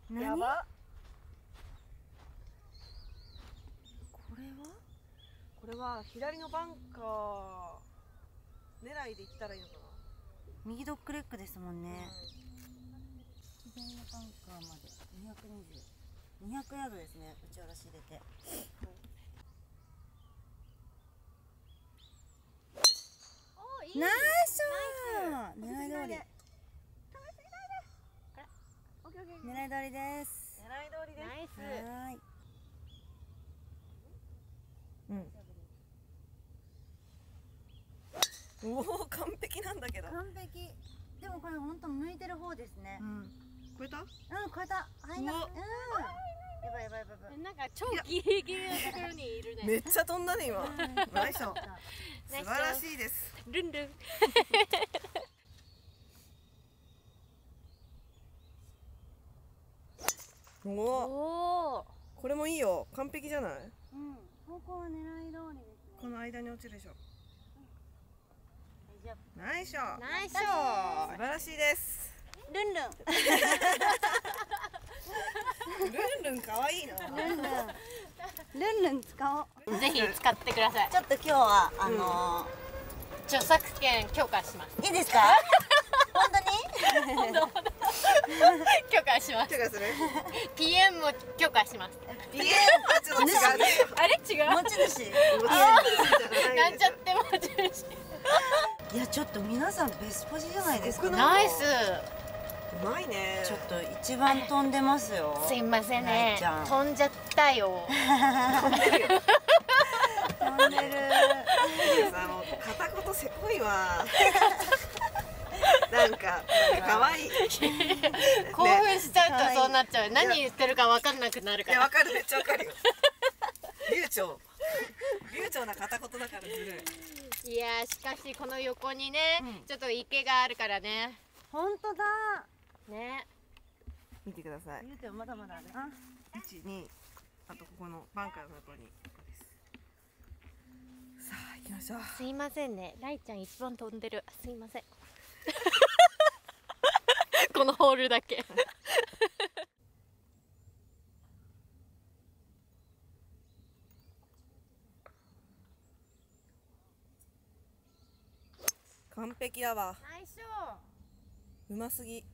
やば。これは左のバンカー狙いで行ったらいいのかな。 右ドッグレッグですもんね。左のバンカーまで200ヤードですね。打ち下ろし入れて。ナイスショット。狙い通り。狙い通りです。 狙い通りです。 ナイス。 はい。 おお、完璧なんだけど。 完璧。でもこれ本当向いてる方ですね。 超えた？ 超えた。入んな。やばいやばいやばい。 なんか超ギリギリのところにいるね。 めっちゃ飛んだね今。ナイスショット。素晴らしいです。 ルンルン。 おおお。 お。 これもいいよ。完璧じゃない？ 方向は狙い通りですね。 この間に落ちるでしょ。 大丈ナイスショット。 ナイスショ素ー。 晴らしいです。 夫。ルンルン。 ルンルン可愛いな。 ルンルン使おう。 ぜひ使ってください。 ちょっと今日は著作権許可します。 いいですか？本当に？ 許可します。 手がする。 PM も許可します。 PM はちょっと違う。 あれ違う。 持ち主。 なんちゃって持ち主。 いやちょっと皆さんベスポジじゃないですか。 ナイス。 うまいね。 ちょっと一番飛んでますよ。 すいませんね。飛んじゃったよ。 飛んでるよ。 飛んでる。 片言せこいわ。なんか可愛い。 興奮しちゃうとそうなっちゃう。何言ってるか分かんなくなるかいやら。 わかる、めっちゃわかるよ。流暢な片言だからずるい。 いやーしかしこの横にね、ちょっと池があるからね。 本当だ。 ね。 見てください。 言うてもまだまだあるな。 1、2、あとここのバンカーの横にここです。さあ行きましょう。 すいませんね。ライちゃん一番飛んでる。すいません。このホールだけ。 完璧だわ。 ナイスショうますぎ。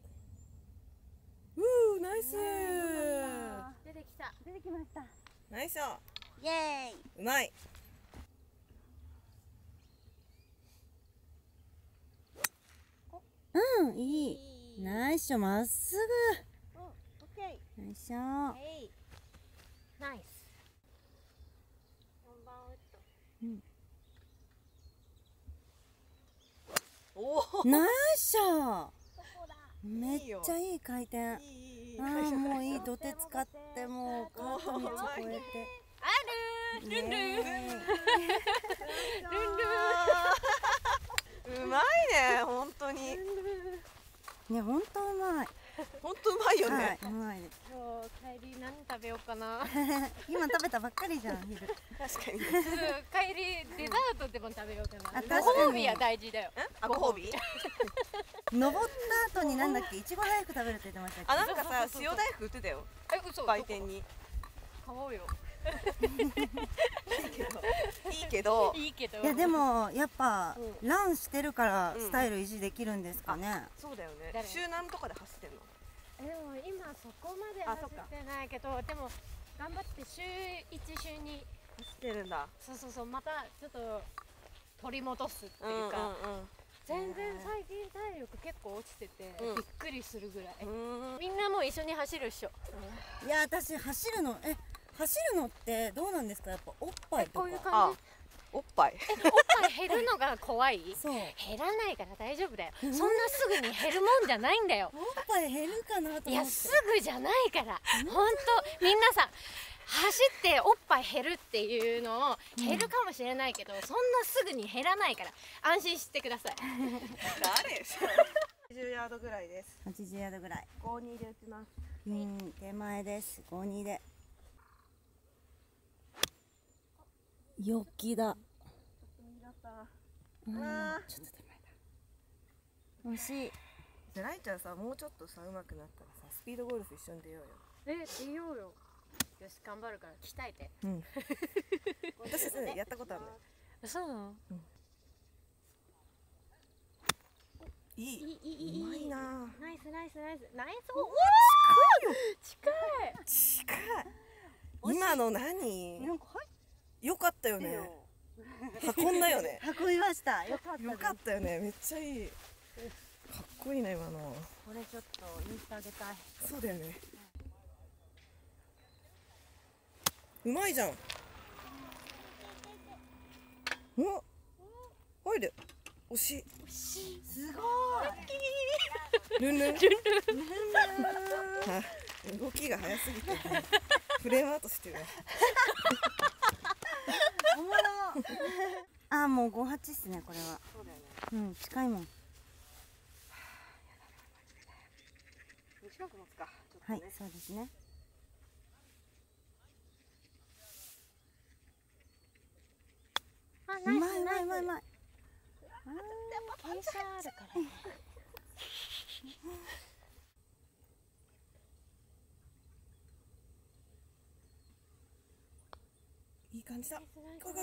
ナイス。 ー。出てきた。 出てきました。 ナイスショッイエーイ。 ト。うまい。 いい。ナイスショット。まっすぐ。 オッケナイスショット。 ー。ナイス。4番ウッド。 おお。 ナイスショット。 そこだ。 めっちゃいい回転。 いい。 もういい。土手使ってもうカート道越えて。 ある。ルンルン。ルンルン。 うまいね、本当に。 ね、本当うまい。 本当うまいよね。 うまいです。 今日帰り何食べようかな。 今食べたばっかりじゃん、昼。 確かに。 帰りデザートでも食べようかな。 確かにご褒美は大事だよ。 ご褒美。 登った後になんだっけ、いちご大福食べるって言ってましたっけ。 なんかさ、塩大福売ってたよ。 嘘。 売店に。 買おうよ。 いいけど。 いいけど。 いやでもやっぱランしてるからスタイル維持できるんですかね。 そうだよね。 誰週何とかで走ってんの？ でも今そこまで走ってないけど、でも頑張って週1週2 走ってるんだ。 そうまたちょっと取り戻すっていうか、全然最近体力結構落ちててびっくりするぐらい。みんなも一緒に走るっしょ。 いや私走るのってどうなんですか。やっぱおっぱいとか。 こういう感じ。 おっぱい。 おっぱい減るのが怖い？ そう。 減らないから大丈夫だよ。そんなすぐに減るもんじゃないんだよ。 おっぱい減るかなと思って。 いやすぐじゃないから。本当みんなさ走っておっぱい減るっていうのを減るかもしれないけど、そんなすぐに減らないから安心してください。 誰？80ヤードぐらいです。 80ヤードぐらい。 52で打ちます。 ピン手前です。52で。よきだ。ちょっと手前だ。惜しい。 じゃあライちゃんさ、もうちょっとさ上手くなったらさスピードゴルフ一緒に出ようよ。 出ようよ。よし頑張るから鍛えて。 うん。私ねやったことあるね。 そうなの？ いい。うまいな。 ナイス。おお。近い。 近い。今の何？ なんかよかったよね。運んだよね。 運びました。よかったです。 よかったよね。めっちゃいい。かっこいいな今の。 これちょっとインスタあげたい。 そうだよね。うまいじゃん。お、おいで。惜しい。 すごい。 ルンルン。あ、動きが早すぎて、フレームアウトしてる。 おもろ。あ、もう58っすね、これは。 そうだよね。 うん、近いもん。 短く持つか。ちょっとね。 はい、そうですね。 あ、 うまい。 傾斜あるからね。 いい感じだ。 ナイス。 オッ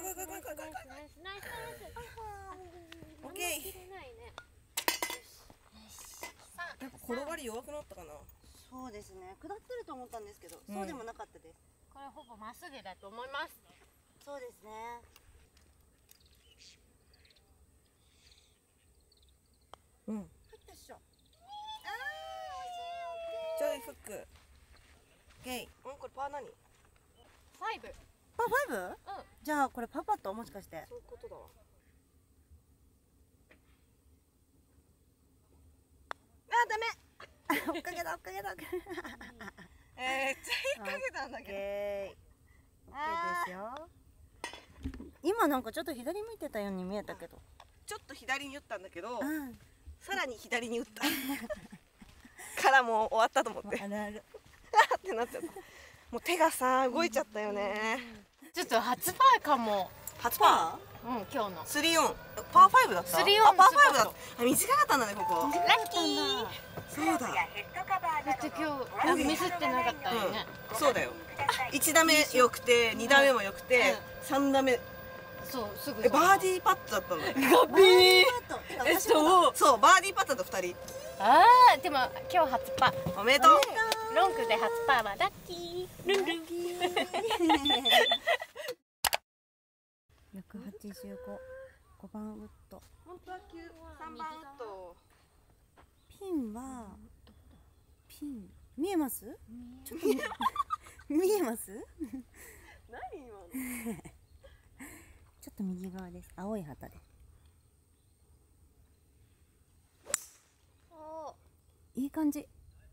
ケー。やっぱ転がり弱くなったかな。 そうですね。下ってると思ったんですけど、そうでもなかったです。 これほぼまっすぐだと思います。 そうですね。 うん。 入ったっしょ。 ちょいフック。オッケー。うん、これパー何？ ファイブ。 パー 5？じゃあこれパパッともしかして。 そういうことだわ。あ、ダメ。 追っかけた。 めっちゃ引っ掛けたんだけど。 オッケーですよ。今なんかちょっと左向いてたように見えたけど。 ちょっと左に打ったんだけど、 うん。 さらに左に打ったからもう終わったと思ってあるある。 ってなっちゃった。もう手がさ動いちゃったよね。 ちょっと初パーかも。 初パ今日の。 ー3オンパー5だった。 3オンあ、パー5だった。あ、短かったんだねここ。 ラッキー。 そうだ。 だって今日ミスってなかったよね。 そうだよ。1打目良くて2打目も良くて3打目そうすぐ。 バーディーパットだったの。 ガビー。 そうバーディーパットだと2人。 ああでも今日初パー。 おめでとう。 ロングで初パーはラッキー。ルンルン。 185。5番ウッド。 本当は3番ウッド。 ピン見えます？ちょっと見えます？ 何今の？ ちょっと右側です。青い旗で。いい感じ。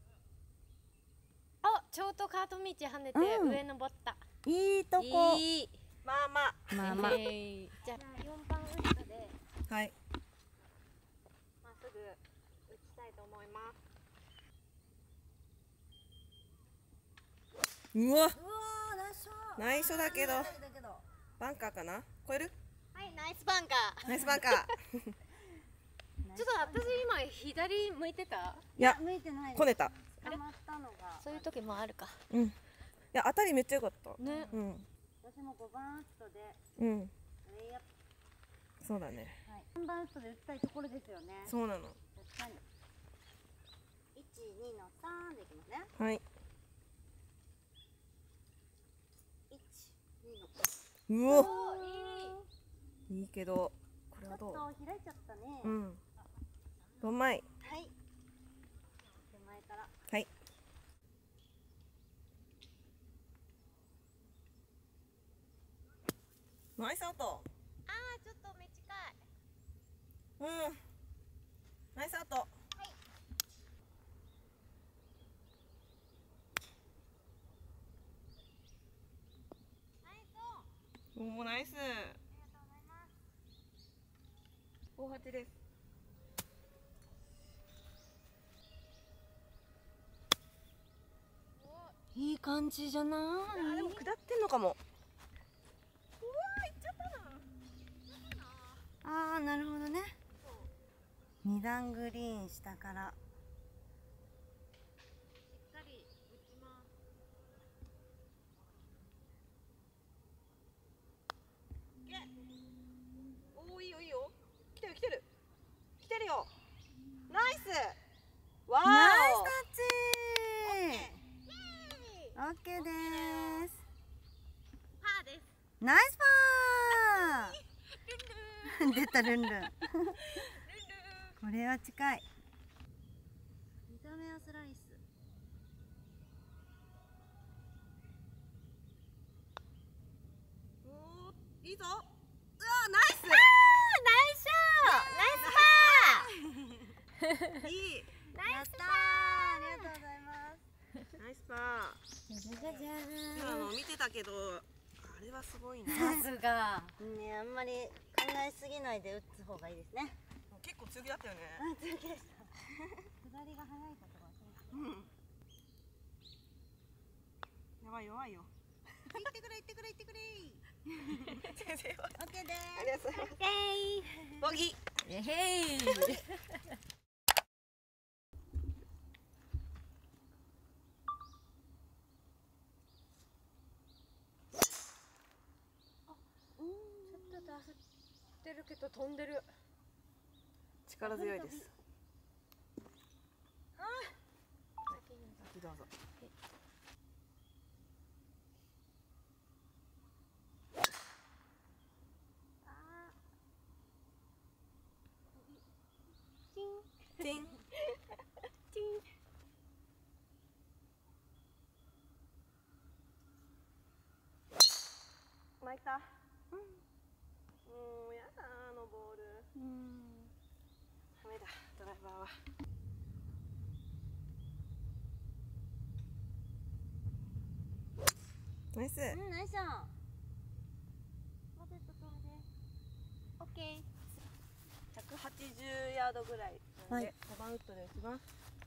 あ、ちょうどカート道跳ねて上登った。 いいとこ。 いい。 まあまあ。 まあまあ。 じゃあ4番ウッドではい。 まっすぐ打ちたいと思います。 うわ、 うわー、 内緒だけどバンカーかな？越える？ はい、ナイスバンカー。 ナイスバンカー。 ちょっと私今左向いてた？ いや、 向いてない。 こねた。 捕まったのが。 そういう時もあるか。 うん。いや、当たりめっちゃ良かった。 ね。 うん。 私も5番ウッドで。 うん。 レイアップ。 そうだね。 はい。3番ウッドで打ちたいところですよね。 そうなの。 確かに。1、2の3でいきますね。 はい。 1、2の。 うお。 おー、いい。 いいけど、これはどう？ ちょっと開いちゃったね。 うん。どんまい。 はい。手前から。 はい。ナイスアウト。 あー、ちょっと短い。 うん。ナイスアウト。おお、ナイス。58です。 いい感じじゃない？ あ、でも下ってんのかも。 ああ、なるほどね。2段グリーン下から。 ナイス。わー。 ナイスタッチ。オッケーです。 パーです。 ナイスパー。出たルンルン。これは近い。見た目はスライス。 おー、いいぞ。うわー、ナイス。 ナイスショー。ナイスパー。 いい。 ナイスパありがとうございます。 ナイスパー。 ー。じゃじゃじゃ今の見てたけど、あれはすごいな。 さすが。 ね、あんまり考えすぎないで打つ方がいいですね。 結構強気だったよね。 強気でした。下りが速いことが忘れてうん。やばい弱いよ。 行ってくれ行ってくれ行ってくれ。 先生は。 オッケーでありがとうございます。 えい。 ボギえへい。ちょっと焦ってるけど飛んでる。 力強いです。 先に先どうぞ。 チンチン。 チン。 巻いた。もうやだあのボール。ダメだドライバーは。ナイス。 ナイスショー。 ポテト飛んで。オッケー。 180ヤードぐらいなんで、 はい 5番ウッドで打ちます。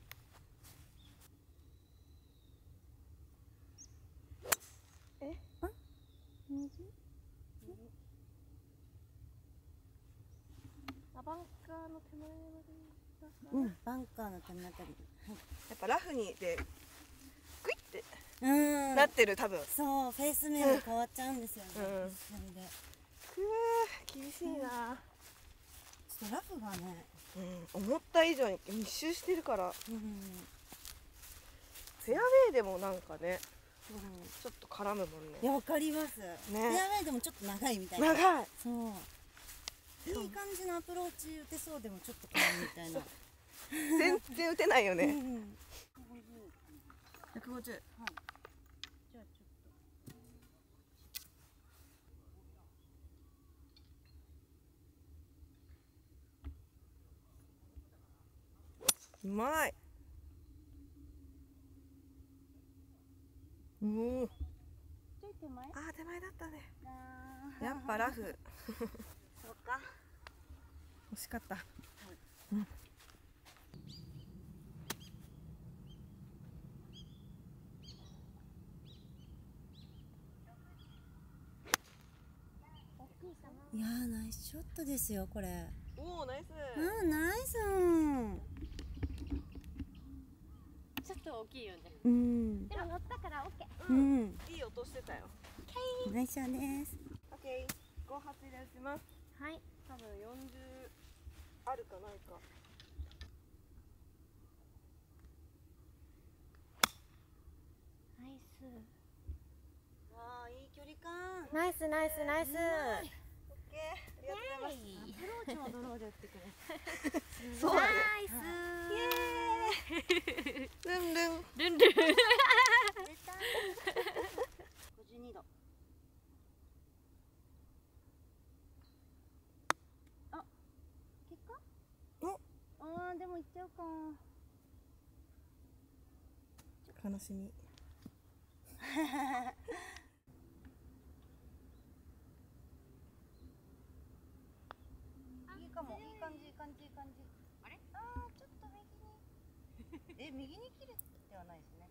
バンカーの手前まで行ったかな。 バンカーの手前あたり。 やっぱラフにでグイってうん。 なってる多分。 そう、フェイス面が変わっちゃうんですよね。 うんそれで。 厳しいな。 ちょっとラフがね。 思った以上に密集してるから、フェアウェイでもなんかねちょっと絡むもんね。 いや、わかります。フェアウェイでもちょっと長いみたいな。 長い。 そう。いい感じのアプローチ打てそうでもちょっと変わるみたいな。 全然打てないよね。 150。 150。 じゃあちょっうまい。おお。 と。ちょい手前。 あー手前だったね。 あーやっぱラフ。 そうか。 惜しかった。 いやー、ナイスショットですよ、これ。 おおナイス。 ナイスちょっと大きいよね。 ーん。 でも乗ったからオッケー。 いい音してたよ。 ナイスショットです。 オッケー。5発で打ちます。 はい。 多分40あるかないか。 ナイス。 ああ、いい距離感。 ナイスナイスナイス。 オッケー。ありがとうございます。 アプローチもドローで打ってくれ。 そうだね。 ナイス。 ルンルン。 ルンルン。 出た。52度。あ、結果？ああ、でも行っちゃうか。 悲しみ。 いいかも。いい感じ、いい感じ、いい感じ。あれ？ああ、ちょっと右に。右に切れてはないですね。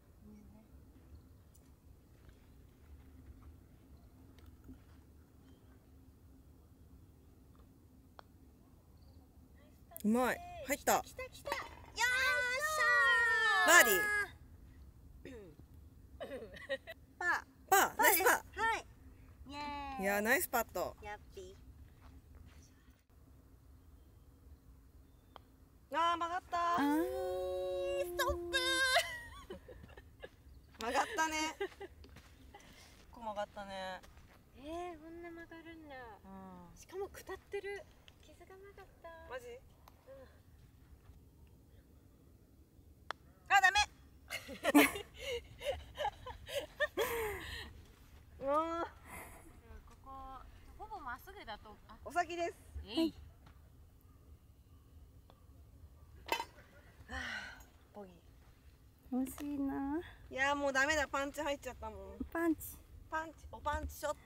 うまい。入った。 来た来た。よーしバーディー。 パー。 パー。ナイスパはい。イエーー。 イ。 いやーナイスパット。 やっぴー。 あー曲がった。 あーストップ曲がったね。ここ曲がったね。 こんな曲がるんだ。しかも下ってる。気づかなかった。 マジ？あ、ダメ。 ここほぼまっすぐだと。 お先です。 えい。 ボギ惜しいな。 ー。いやーもうダメだ、パンチ入っちゃったもん。 パンチ。 パンチ、おパンチショット。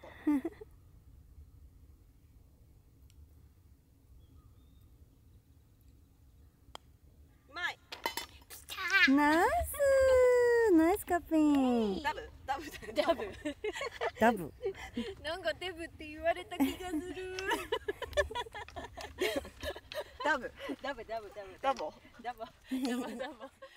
うまい。 ナイスナイスカッピン。 ダブダブダブ。 ダブ。 なんかデブって言われた気がする。 ダブダブダブダブダボダブダブダブ。